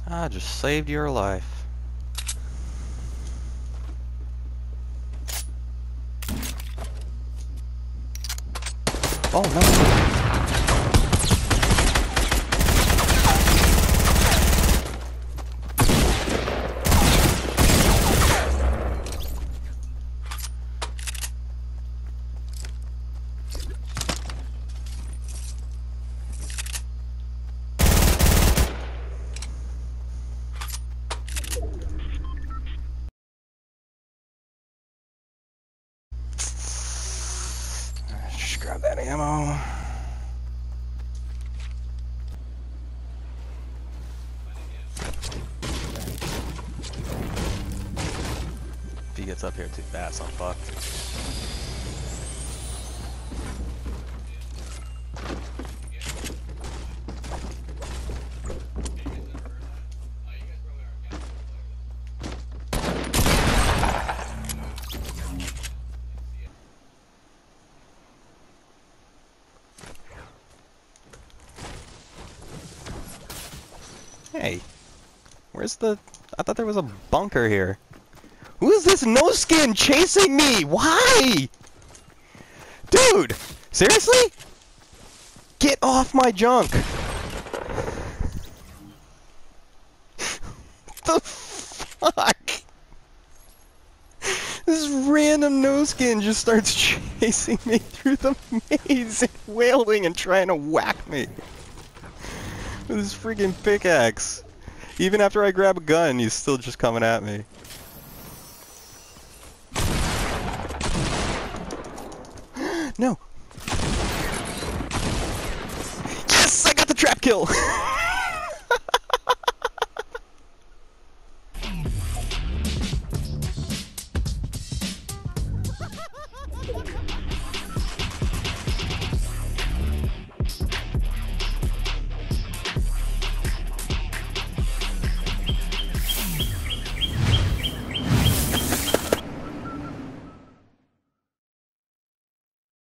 I just saved your life. Oh no! Just grab that ammo. If he gets up here too fast, I'm fucked. Hey, where's the... I thought there was a bunker here. Who is this no-skin chasing me? Why? Dude! Seriously? Get off my junk! What the fuck? This random no-skin just starts chasing me through the maze and wailing and trying to whack me. With his freaking pickaxe. Even after I grab a gun, he's still just coming at me. No! Yes! I got the trap kill!